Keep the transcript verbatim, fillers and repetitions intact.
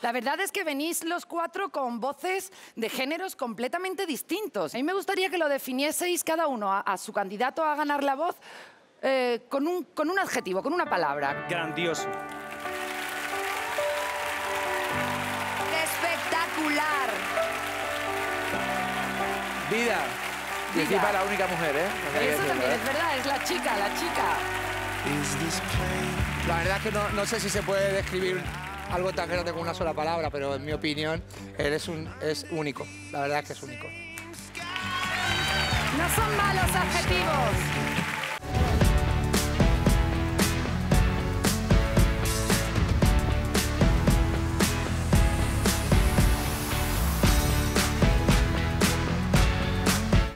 La verdad es que venís los cuatro con voces de géneros completamente distintos. A mí me gustaría que lo definieseis cada uno a, a su candidato a ganar la voz eh, con, un, con un adjetivo, con una palabra. Grandioso. Espectacular. Vida. Y Vida. encima la única mujer, ¿eh? No sé Eso qué también decirlo, es verdad, es la chica, la chica. La verdad es que no, no sé si se puede describir algo tan grande con una sola palabra, pero en mi opinión, él es, un, es único. La verdad es que es único. No son malos adjetivos.